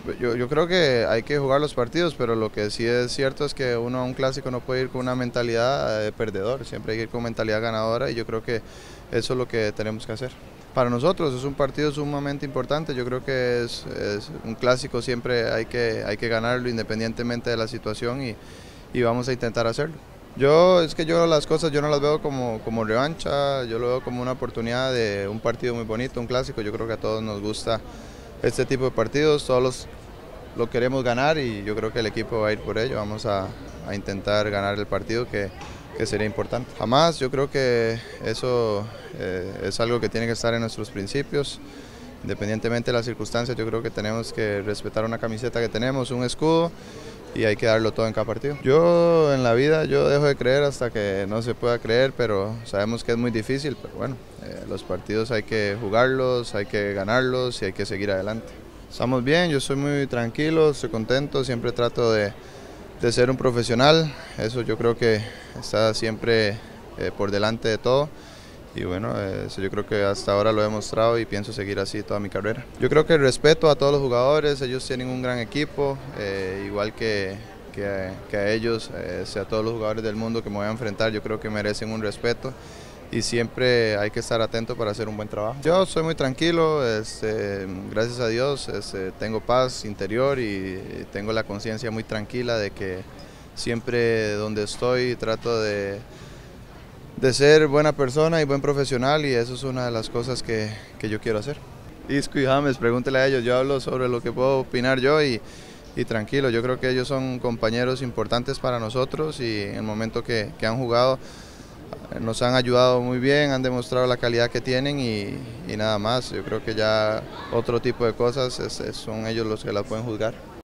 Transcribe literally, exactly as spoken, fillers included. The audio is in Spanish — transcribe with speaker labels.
Speaker 1: Yo, yo creo que hay que jugar los partidos, pero lo que sí es cierto es que uno a un clásico no puede ir con una mentalidad de perdedor, siempre hay que ir con mentalidad ganadora y yo creo que eso es lo que tenemos que hacer. Para nosotros es un partido sumamente importante, yo creo que es, es un clásico, siempre hay que, hay que ganarlo independientemente de la situación y, y vamos a intentar hacerlo. Yo, es que yo las cosas yo no las veo como, como revancha, yo lo veo como una oportunidad de un partido muy bonito, un clásico, yo creo que a todos nos gusta este tipo de partidos, todos los, lo queremos ganar y yo creo que el equipo va a ir por ello, vamos a, a intentar ganar el partido que, que sería importante. Jamás, yo creo que eso eh, es algo que tiene que estar en nuestros principios, independientemente de las circunstancias, yo creo que tenemos que respetar una camiseta que tenemos, un escudo y hay que darlo todo en cada partido. Yo en la vida yo dejo de creer hasta que no se pueda creer, pero sabemos que es muy difícil, pero bueno, eh, los partidos hay que jugarlos, hay que ganarlos y hay que seguir adelante. Estamos bien, yo soy muy tranquilo, estoy contento, siempre trato de, de ser un profesional, eso yo creo que está siempre eh, por delante de todo. Y bueno, eso yo creo que hasta ahora lo he demostrado y pienso seguir así toda mi carrera. Yo creo que el respeto a todos los jugadores, ellos tienen un gran equipo, eh, igual que, que, que a ellos, eh, a todos los jugadores del mundo que me voy a enfrentar, yo creo que merecen un respeto y siempre hay que estar atento para hacer un buen trabajo. Yo soy muy tranquilo, este, gracias a Dios este, tengo paz interior y tengo la conciencia muy tranquila de que siempre donde estoy trato de de ser buena persona y buen profesional y eso es una de las cosas que, que yo quiero hacer. Isco y James, pregúntele a ellos, yo hablo sobre lo que puedo opinar yo y, y tranquilo, yo creo que ellos son compañeros importantes para nosotros y en el momento que, que han jugado nos han ayudado muy bien, han demostrado la calidad que tienen y, y nada más, yo creo que ya otro tipo de cosas es, es, son ellos los que la pueden juzgar.